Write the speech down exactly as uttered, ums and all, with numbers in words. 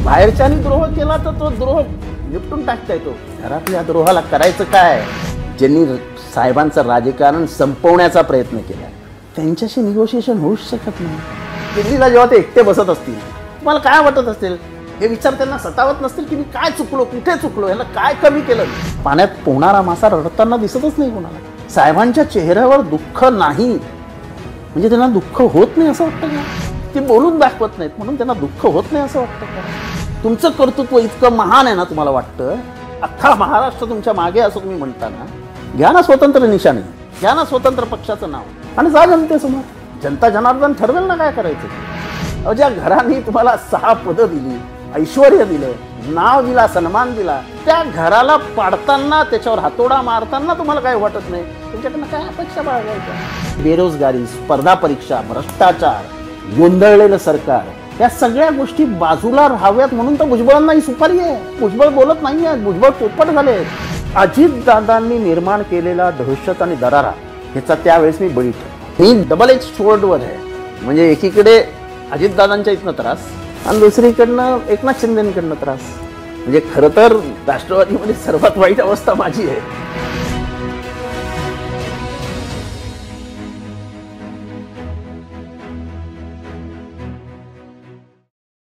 बाहेरच्यानी द्रोह केला तर तो द्रोह निपटून टाकता येतो, घरातल्या द्रोहाला करायचं काय? ज्यांनी साहेबांचं राजकारण संपवण्याचा प्रयत्न केला त्यांच्याशी निगोशिएशन होऊच शकत नाही. दिल्लीला जेव्हा ते एकटे बसत असतील तुम्हाला काय वाटत असेल? हे विचार त्यांना सतावत नसतील की मी काय चुकलो, कुठे चुकलो, याला काय कमी केलं? पाण्यात पोहणारा मासा रडताना दिसतच नाही कोणाला. साहेबांच्या चेहऱ्यावर दुःख नाही म्हणजे त्यांना दुःख होत नाही असं वाटतं का? ते बोलून दाखवत नाहीत म्हणून त्यांना दुःख होत नाही असं वाटतं का? तुमचं कर्तृत्व इतकं महान आहे ना, तुम्हाला वाटतं अख्खा महाराष्ट्र तुमच्या मागे असं तुम्ही म्हणता ना, घ्या ना स्वतंत्र निशाणी, घ्या ना स्वतंत्र पक्षाचं नाव आणि जा जनतेसमोर. जनता जनार्दन ठरवेल ना काय करायचं. अहो, ज्या घराने तुम्हाला सहा पदं दिली, ऐश्वर्य दिलं, नाव दिला, सन्मान दिला, त्या घराला पाडताना, त्याच्यावर हातोडा मारताना तुम्हाला काय वाटत नाही? तुमच्याकडनं काय अपेक्षा बाळगायच्या? बेरोजगारी, स्पर्धा परीक्षा, भ्रष्टाचार, गोंधळलेलं सरकार, या सगळ्या गोष्टी बाजूला राहाव्यात म्हणून तर भुजबळांना ही सुपारी आहे. भुजबळ बोलत नाही आहे, भुजबळ पोपट झाले. अजितदादांनी निर्माण केलेला दहशत आणि दरारा ह्याचा त्यावेळेस मी बळी ठरलो. ही डबल एज स्वॉर्डवर आहे. म्हणजे एकीकडे अजितदादांच्या इथनं त्रास आणि दुसरीकडनं एकनाथ शिंदेकडनं त्रास. म्हणजे खरं तर राष्ट्रवादीमध्ये सर्वात वाईट अवस्था माझी आहे.